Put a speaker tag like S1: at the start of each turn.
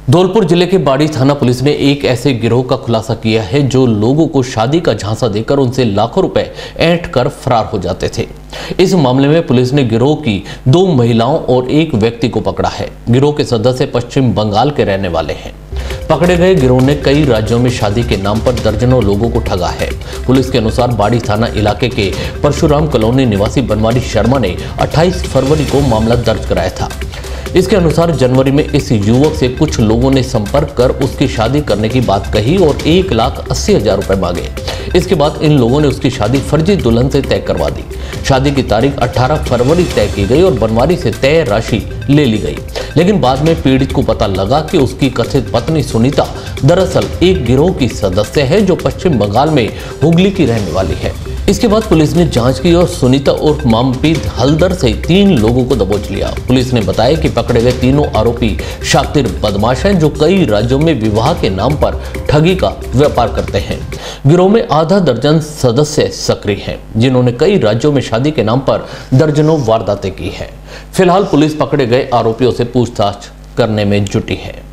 S1: धौलपुर जिले के बाड़ी थाना पुलिस ने एक ऐसे गिरोह का खुलासा किया है जो लोगों को शादी का झांसा देकर उनसे लाखों रुपए ऐंठ कर फरार हो जाते थे। इस मामले में पुलिस ने गिरोह की 2 महिलाओं और एक व्यक्ति को पकड़ा है। गिरोह के सदस्य पश्चिम बंगाल के रहने वाले हैं। पकड़े गए गिरोह ने कई राज्यों में शादी के नाम पर दर्जनों लोगों को ठगा है। पुलिस के अनुसार बाड़ी थाना इलाके के परशुराम कॉलोनी निवासी बनवारी शर्मा ने 28 फरवरी को मामला दर्ज कराया था। इसके अनुसार जनवरी में इस युवक से कुछ लोगों ने संपर्क कर उसकी शादी करने की बात कही और 1,80,000 रुपए मांगे। इसके बाद इन लोगों ने उसकी शादी फर्जी दुल्हन से तय करवा दी। शादी की तारीख 18 फरवरी तय की गई और बनवारी से तय राशि ले ली गई, लेकिन बाद में पीड़ित को पता लगा कि उसकी कथित पत्नी सुनीता दरअसल एक गिरोह की सदस्य है जो पश्चिम बंगाल में हुगली की रहने वाली है। इसके बाद पुलिस ने जांच की और सुनीता उर्फ मामप्रीत हल्दर से 3 लोगों को दबोच लिया। पुलिस ने बताया कि पकड़े गए तीनों आरोपी शातिर बदमाश हैं जो कई राज्यों में विवाह के नाम पर ठगी का व्यापार करते हैं। गिरोह में आधा दर्जन सदस्य सक्रिय हैं जिन्होंने कई राज्यों में शादी के नाम पर दर्जनों वारदातें की है। फिलहाल पुलिस पकड़े गए आरोपियों से पूछताछ करने में जुटी है।